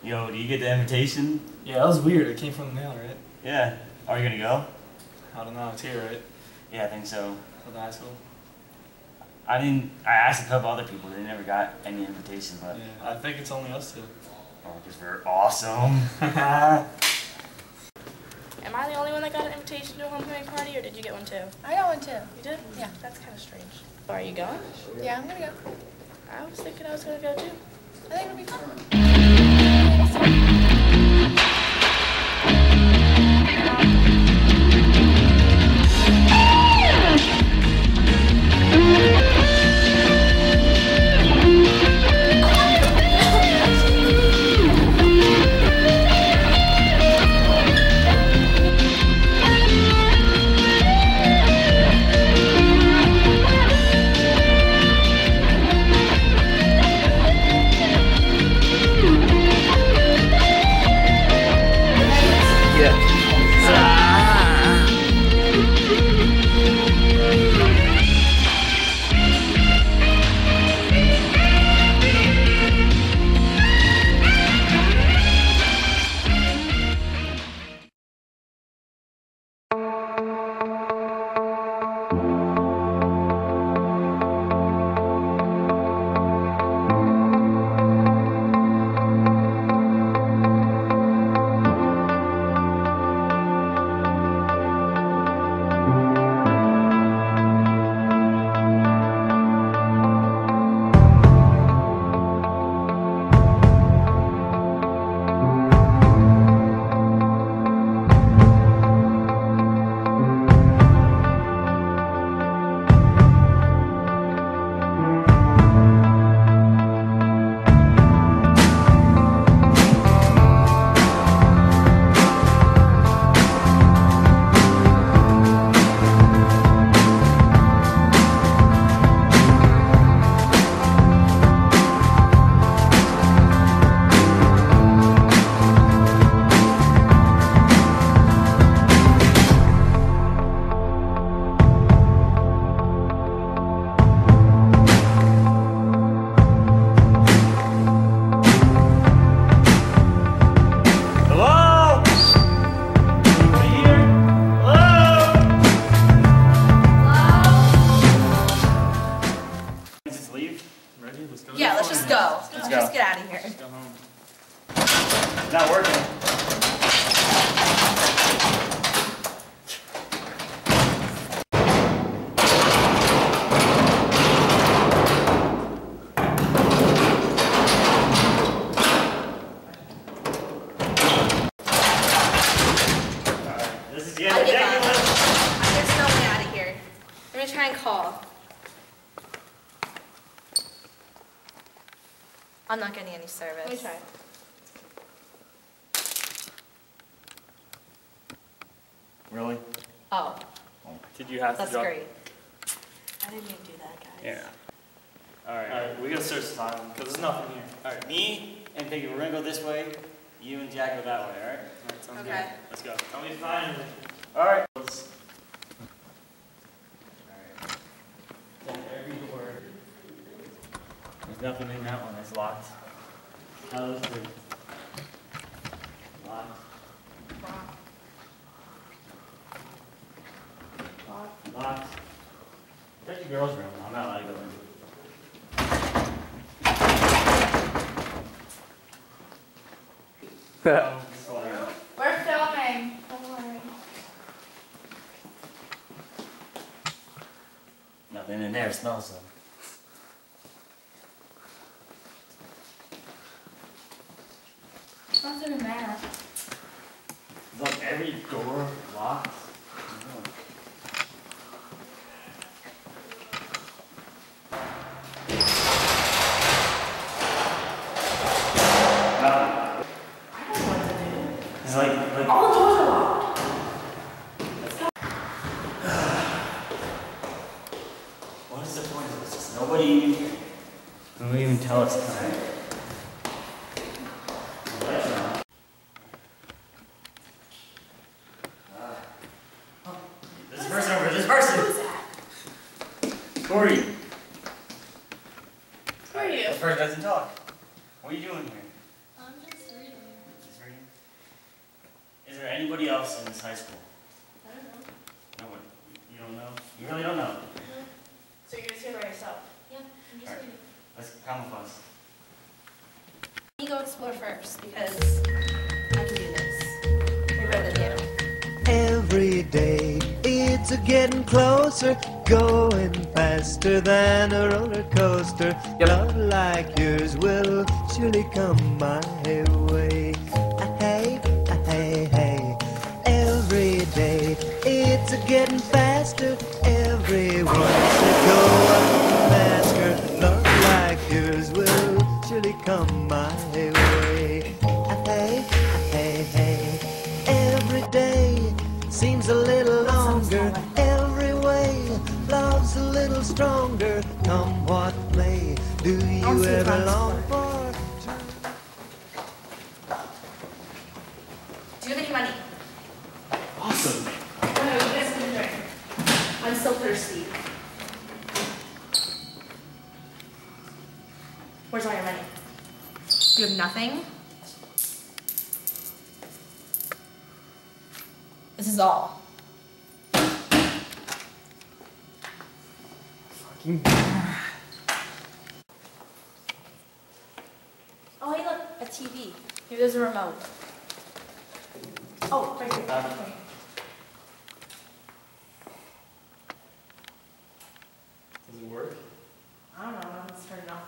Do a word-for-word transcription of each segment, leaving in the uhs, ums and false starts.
Yo, do you get the invitation? Yeah, that was weird. It came from the mail, right? Yeah. Are you gonna go? I don't know. It's here, right? Yeah, I think so. For the high school? I didn't. I asked a couple other people. They never got any invitation, but. Yeah, I think it's only us two. Oh, because we're awesome. Am I the only one that got an invitation to a homecoming party, or did you get one too? I got one too. You did? Yeah. That's kind of strange. So are you going? Yeah, I'm gonna go. I was thinking I was gonna go too. I think it'll be fun. Yeah, let's just go. Let's, let's go. just get out of here. Let's go home. It's not working. Alright, this is getting I give up. ridiculous. There's no way out of here. I'm gonna try and call. I'm not getting any service. Let me try. Really? Oh, Did you have that's to drop? great. I didn't even do that, guys. Yeah. Alright, alright, we gotta search this island, because there's nothing here. Alright, me and Piggy, we're gonna go this way. You and Jack go that way, alright? Alright, sounds Okay. good. Let's go. Tell me if you find anything. Alright. Let's- Every door. There's nothing in that one. It's locked. How those two? Locked. Locked. Locked. There's the girls' room. I'm not allowed to go in. Oh, We're filming. Don't worry. Nothing in there. It smells though. Nothing in there. Look, every door locked. Uh, I don't know what to do. it's like, like All the doors are locked. what is the point of this? Just nobody even here. Who would even tell us time? There's a person over here. There's a person. Who's that? Corey. Who are you? This person doesn't talk. What are you doing here? I'm just reading. anybody else in this high school? I don't know. No one. You don't know? You really don't know? No. So you're just here by yourself? Yeah, I'm just Alright. waiting. Let's come with us. You go explore first because I can do this. You're better than you. Every day it's a getting closer, going faster than a roller coaster. Love like yours will surely come my way. Ah, hey, ah, hey, hey. Every day it's a getting faster. Everyone's to go up and ask her. Love like yours will surely come my way. Ah, hey, ah, hey, hey. Every day seems a little longer, every way love's a little stronger. Come what may, do you ever long for? Do you have any money? Awesome. No, you guys can drink. I'm so thirsty. Where's all your money? You have nothing? This is all. Fucking. Oh, hey, look, a T V. Here, there's a remote. Oh, right here. Uh, Right here. Does it work? I don't know, let's turn it off.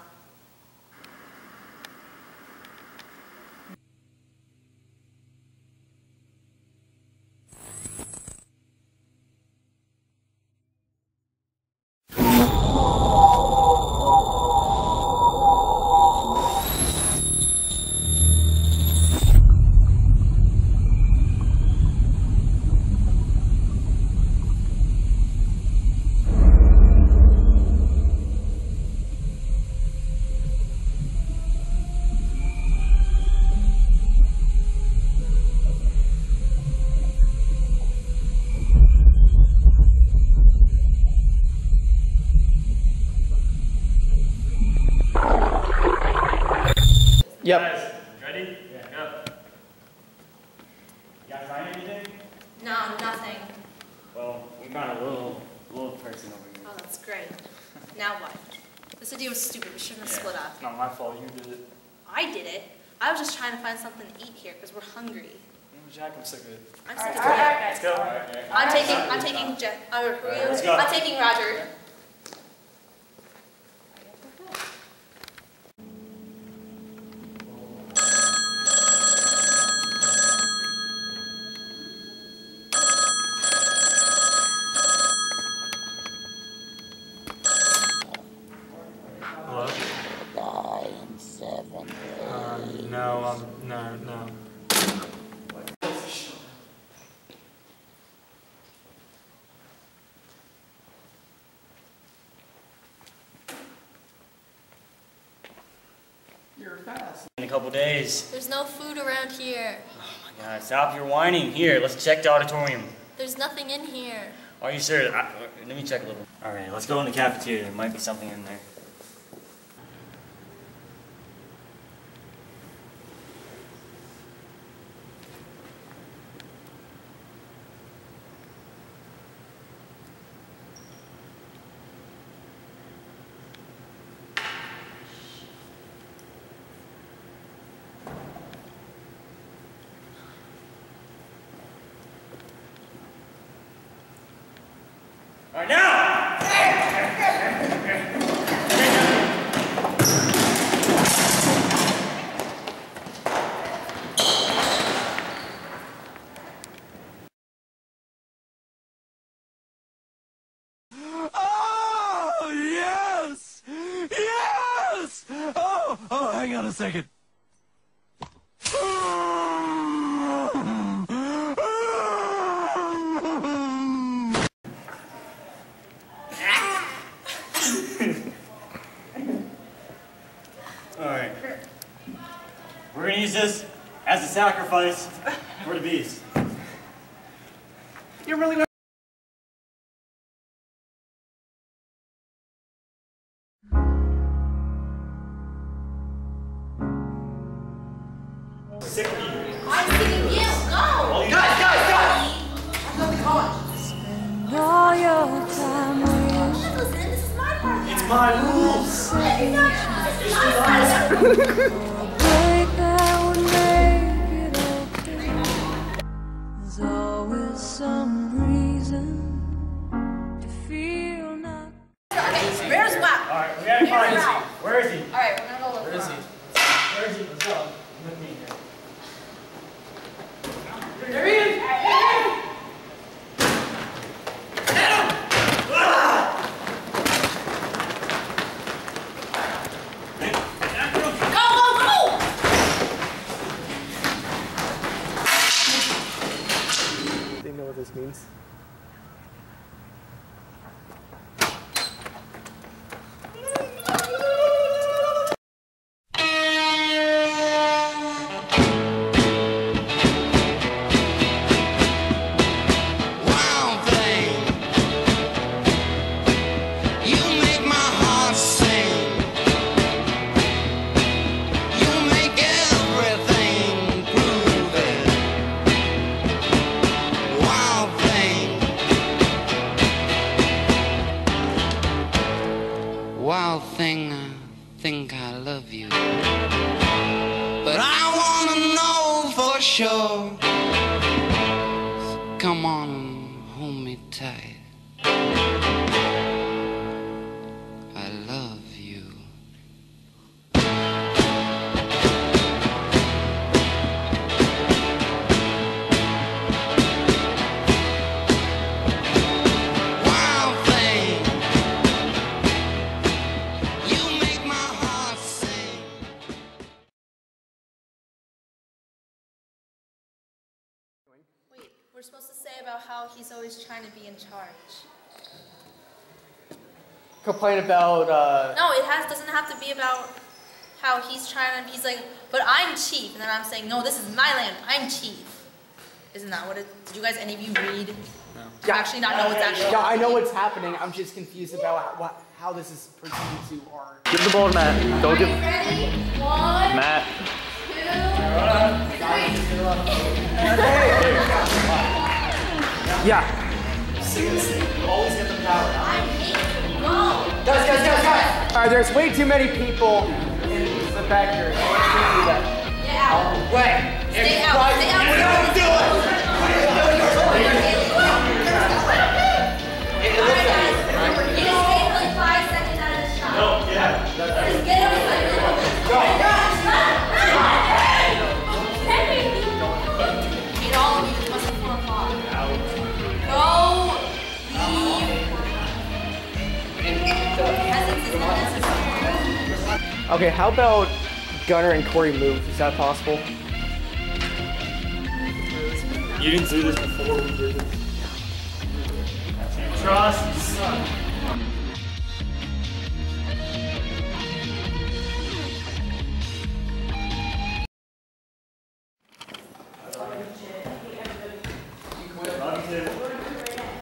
Yep. Guys, ready? Yeah. Go. You guys find anything? No, nothing. Well, we found a little, little person over here. Oh, that's great. Now what? This idea was stupid. We shouldn't have Yeah. split up. It's not my fault. You did it. I did it. I was just trying to find something to eat here because we're hungry. Mm, Jack, I'm sick of it. I'm All right, sick all of right, it. guys. Let's go. All right, yeah. I'm taking. I'm taking. Je- uh, who are you? let's go. I'm taking Roger. Hello? Nine, seven, Uh, no, um, no, no. You're fast. In a couple days. There's no food around here. Oh my god, stop your whining. Here, let's check the auditorium. There's nothing in here. Are you sure? I, let me check a little. Alright, let's go in the cafeteria. There might be something in there. Alright, now! Oh, yes! Yes! Oh, oh, hang on a second. Alright. We're gonna use this as a sacrifice for the beast. You're really not. Sick of you. I'm sitting you. Go. All you guys, guys! my rules. There's always some reason to feel not. Where's Wow? Alright, we gotta find him. Where is he? Alright, we're gonna go look Where is for he? him. Where is he? Let's go. With me here. There he is. They know what this means. Wild thing, you make my heart sing. You make everything groovy. Wild thing, wild thing, I think I love you, but I wanna know for sure. Come on and hold me tight. I love you. Wild thing, you make my heart sing. Wait, we're supposed to say about how he's always trying to be in charge. Complain about, uh... No, it has doesn't have to be about how he's trying to. He's like, but I'm chief, and then I'm saying, no, this is my land. I'm chief. Isn't that what it? Did you guys any of you read? No. Yeah. Actually, not know what's actually. Yeah, I know what's happening. I'm just confused about how, what, how this is pertaining to our... Give the ball to Matt. Don't give. Ready? One, Matt. two, Yeah. Seriously, you always get the power. I'm eight. Go. Guys, guys, guys, guys! Alright, there's way too many people in the back here. So let's do that. Get out. Wait! Stay out. Stay out. do it! Alright, guys. Remember, you just stay for like five seconds out of the shot. No, yeah. Just get up. Go. Need all of you to plus four o'clock. Go. Presence is not necessary. Okay, how about Gunner and Corey move? Is that possible? You didn't do this before we did it. Trust.